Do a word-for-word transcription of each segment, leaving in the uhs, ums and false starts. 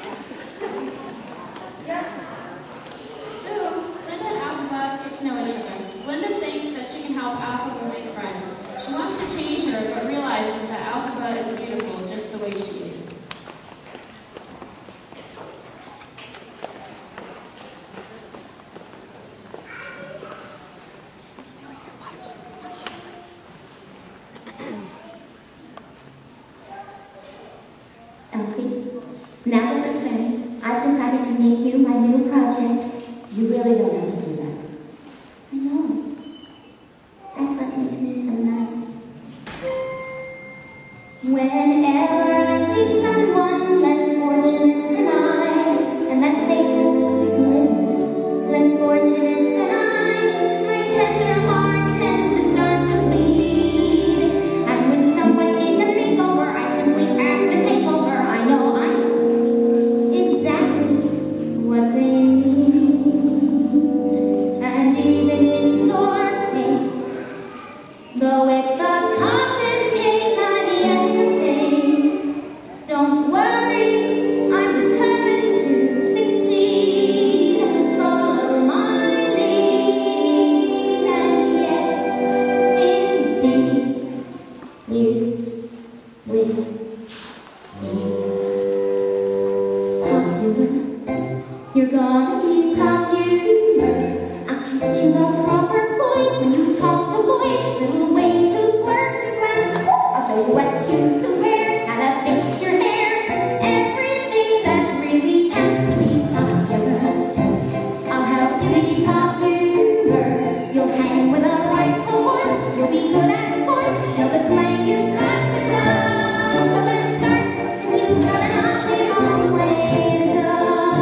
Yep. Soon, Glinda and Elphiba get to know each other. Glinda thinks that she can help Elphiba make friends. She wants to change her, but realizes that Elphiba is beautiful just the way she is. Elfie, now that we're friends, I've decided to make you my new project. You really don't have to do that. I know. That's what makes me so nice. Whenever I see someone less fortunate than I, and let's face it, who isn't less fortunate than I, my tender heart tends to start to bleed. And when someone needs a makeover, I simply have to take over. I know I'm exactly what they need. And even in your case, though it's the toughest case I've yet to face, don't worry, I'm determined to succeed. Follow my lead, and yes, indeed, you will be popular. You're gonna be popular. I'll teach you the proper points when you talk to boys, little ways to flirt with friends. I'll show you what shoes to wear, how to fix your hair, everything that really counts to be popular. I'll help you be popular. You'll hang with the right horse. You'll be good at sports. Know the slang you've got to know. So let's start. You've got an awfully long way to go.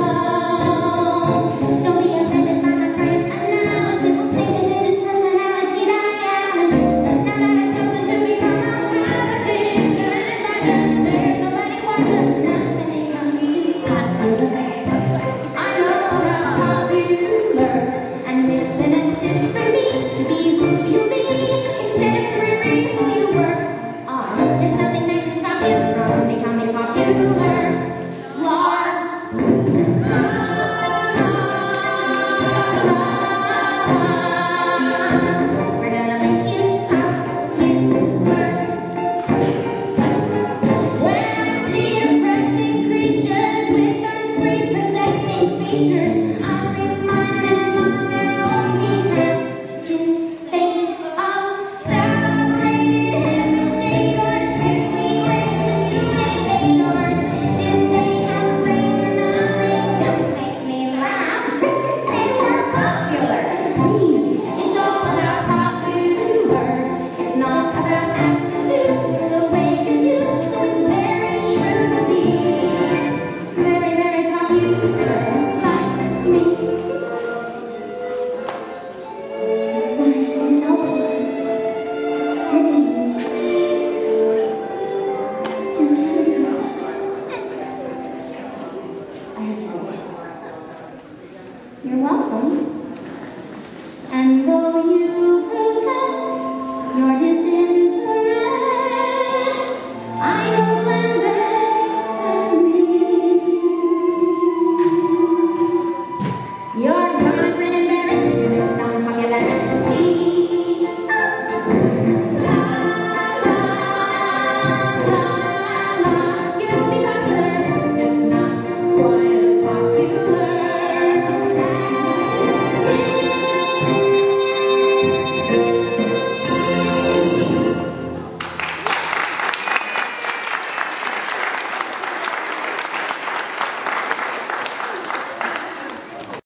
Don't be offended by my frank analysis. We'll take it in his personality dialysis. Now that I've chosen to become a privacy, there's nobody wiser than when it comes to popular. I know I'm popular, and with an assist from me to be who you be, instead of to remain who you were are. There's nothing that can stop you from becoming popular. We're gonna make you popular. When I see depressing creatures with unprepossessing features, I remind them of their own images. Think of celebrated devastators, especially when you haters. If they have great knowledge, don't make me laugh. They were popular. It's all about popular. It's not about aptitude. It's the way you do. So it's very shrewd to be very, very popular, like me. Why, Miss Elphiba, Henry, you're welcome.